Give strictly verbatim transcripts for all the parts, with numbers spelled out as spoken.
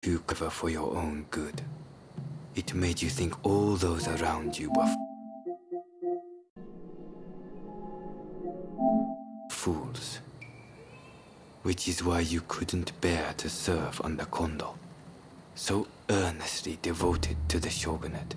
too clever for your own good. It made you think all those around you were fools. Which is why you couldn't bear to serve under Kondo, so earnestly devoted to the shogunate.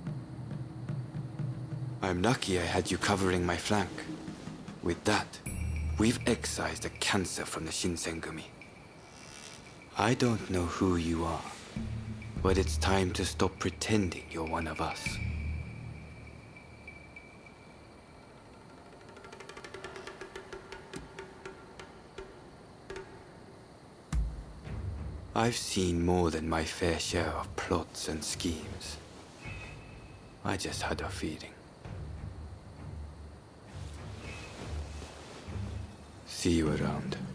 I'm lucky I had you covering my flank. With that, we've excised a cancer from the Shinsengumi. I don't know who you are, but it's time to stop pretending you're one of us. I've seen more than my fair share of plots and schemes. I just had a feeling. See you around.